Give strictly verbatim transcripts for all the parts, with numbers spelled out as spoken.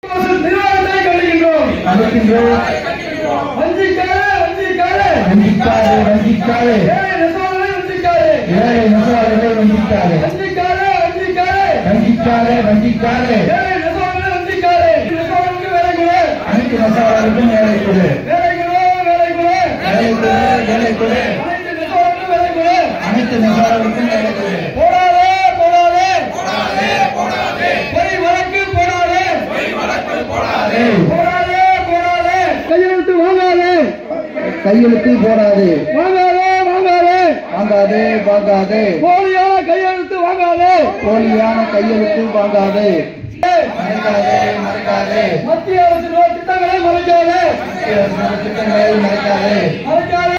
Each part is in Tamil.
கையெழுத்து போடாது வாங்காதே வாங்காதே வாங்காதே வாங்காதே போலியான கையெழுத்து வாங்காதே போலியான கையெழுத்து வாங்காதே மறைக்காதே மறைக்காதே மத்திய அரசு திட்டங்களை மறைக்காதே மத்திய அரசு திட்டங்களை மறைக்காதே மறைக்காதே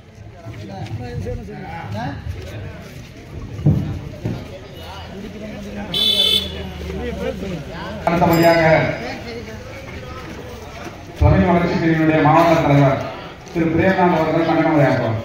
அடுத்தபடியாக துணை வளர்ச்சி பிரிவினுடைய மாவட்ட தலைவர் திரு பிரேம்நாத் அவர்கள் கண்டன உரையாற்றுவார்.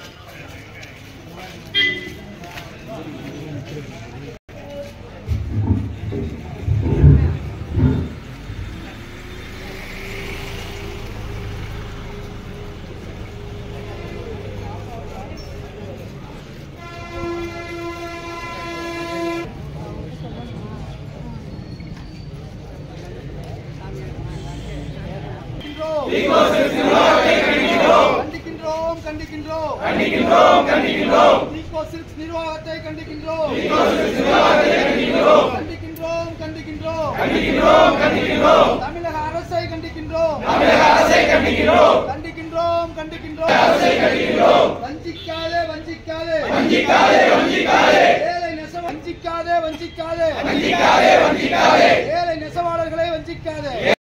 கண்டிக்கின்றோம் கண்டிக்கின்றோம் கண்டிக்கின்றோம் கண்டிக்கின்றோம் ஈகோ சில்க்ஸ் நிர்வாகத்தை கண்டிக்கின்றோம் ஈகோ சில்க்ஸ் நிர்வாகத்தை கண்டிக்கின்றோம் கண்டிக்கின்றோம் கண்டிக்கின்றோம் கண்டிக்கின்றோம் கண்டிக்கின்றோம் தமிழக அரசை கண்டிக்கின்றோம் தமிழக அரசை கண்டிக்கின்றோம் கண்டிக்கின்றோம் கண்டிக்கின்றோம் அரசை கண்டிக்கின்றோம் வஞ்சிக்காதே வஞ்சிக்காதே வஞ்சிக்காதே வஞ்சிக்காதே ஏழை நெசவாளர் வஞ்சிக்காதே வஞ்சிக்காதே வஞ்சிக்காதே வஞ்சிக்காதே ஏழை நெசவாளர்களை வஞ்சிக்காதே